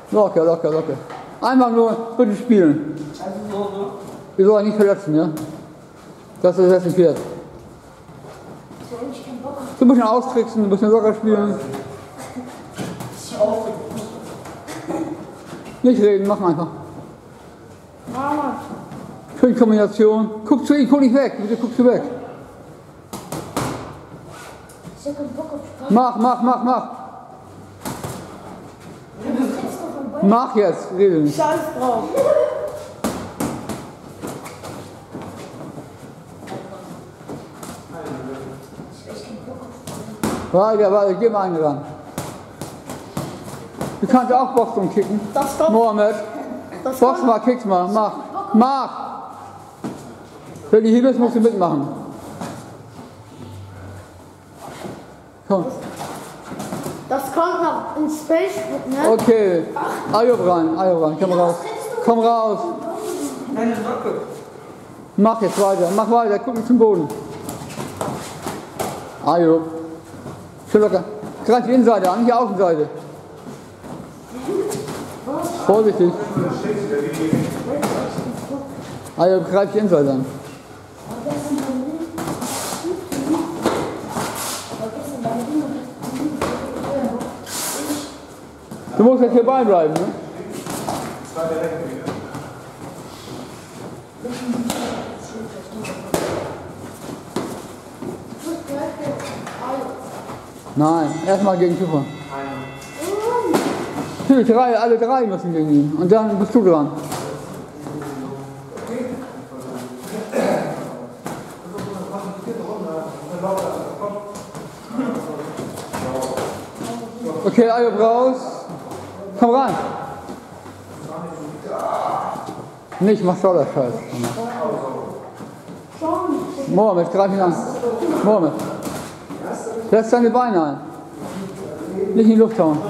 Locker, locker, locker. Einfach nur bitte spielen. Also so. Wir sollen nicht verletzen, ja? Das ist das Pferd. Du musst ihn austricksen, ein bisschen locker spielen. Nicht reden, mach einfach. Schöne Kombination. Guck zu ihm, guck nicht weg. Bitte guckst du weg. Mach. Mach jetzt, rede nicht. Scheiß drauf. Warte, geh mal einen ran. Du kannst auch boxen und kicken. Das kommt. Mohammed. Das Box kommt. mal, kick's mal, mach. Wenn du hier bist, musst du mitmachen. Komm. Das kommt noch ins Facebook, ne? Okay. Ayub rein, komm raus. Meine Socke. Mach jetzt weiter, guck nicht zum Boden. Ayub. Schön locker. Greif die Innenseite an, nicht die Außenseite. Vorsichtig. Ayub, greif die Innenseite an. Du musst jetzt hier beibleiben, ne? Nein, erstmal gegen Küfer. Natürlich, alle drei müssen gegen ihn. Und dann bist du dran. Okay, Ayub raus. Komm rein. Nicht, mach Schauder Scheiß. Mohammed, greif ihn an. Mohammed. Lass deine Beine ein. Nicht in die Luft hauen.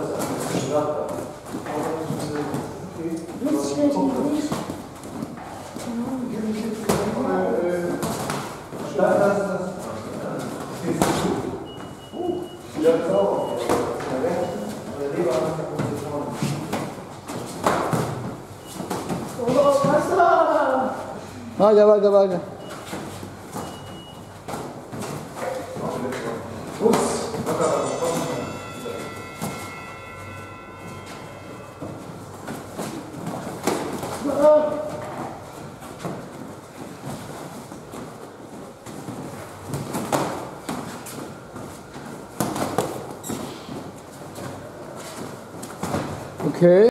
Weiter. Okay.